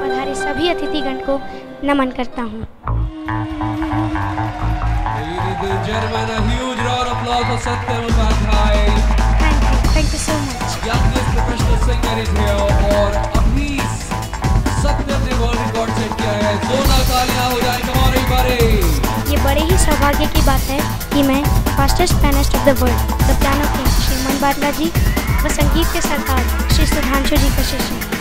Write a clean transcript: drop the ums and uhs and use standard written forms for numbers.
पधारे सभी अतिथिगण को नमन करता हूँ। Thank you so much. Youngest professional singer is here और अभी सत्यम ने वर्ल्ड रिकॉर्ड सेट किया है। दोनों तालियां हो जाए तुम्हारे बारे। ये बड़े ही सौभाग्य की बात है कि मैं fastest pianist of the world the piano king Shri Man Badla जी व संगीत के सरकार श्री सुधांशु जी का शिष्य